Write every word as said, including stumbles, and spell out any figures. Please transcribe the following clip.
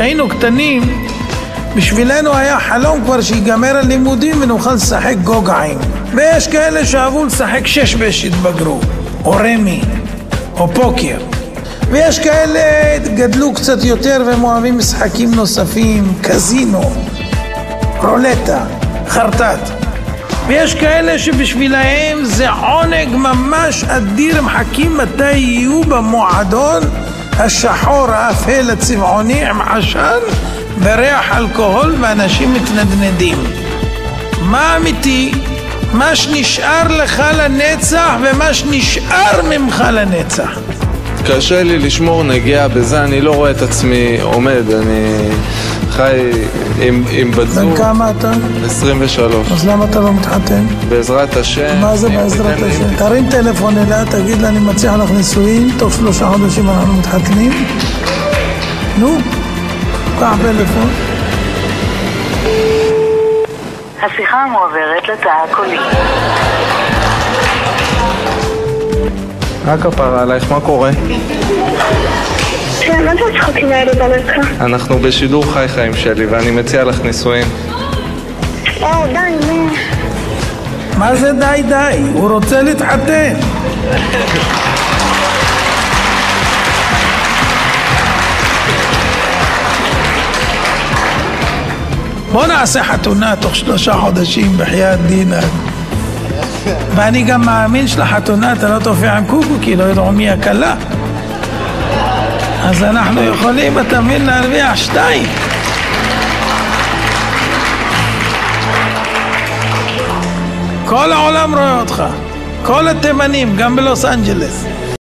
כשהיינו קטנים, בשבילנו היה חלום כבר שיגמר הלימודים ונוכל לשחק גוגעים. ויש כאלה שאהבו לשחק שש בש התבגרו, או רמי, או פוקר. ויש כאלה גדלו קצת יותר והם אוהבים משחקים נוספים, קזינו, רולטה, חרטט. ויש כאלה שבשבילהם זה עונג ממש אדיר, הם מחכים מתי יהיו במועדון השחור האפל הצבעוני עם עשן וריח אלכוהול ואנשים מתנדנדים. מה אמיתי? מה שנשאר לך לנצח ומה שנשאר ממך לנצח. קשה לי לשמור נגיעה בזה, אני לא רואה את עצמי עומד, אני חי עם, עם בת זוג. בן כמה אתה? עשרים ושלוש. אז למה אתה לא מתחתן? בעזרת השם. מה זה בעזרת השם? תרים טלפון אליה, תגיד לה אני מציע לך נישואים, תוך שלושה חודשים אנחנו מתחתנים. נו, קח טלפון. השיחה מועברת לתא הקולי. רק הפרה עלייך, מה קורה? כן, מה זה הצחוקים האלה במרקע? אנחנו בשידור חי חיים שלי ואני מציע לך נישואים. או, די, נו. מה זה די די? הוא רוצה להתחתן. בוא נעשה חתונה תוך שלושה חודשים בחייאת דינק. ואני גם מאמין שלחתונה אתה לא תופיע עם קוקו כי לא ידעו מי הקלה. אז אנחנו יכולים, אתה מבין, להרוויח שתיים. כל העולם רואה אותך, כל התימנים, גם בלוס אנג'לס.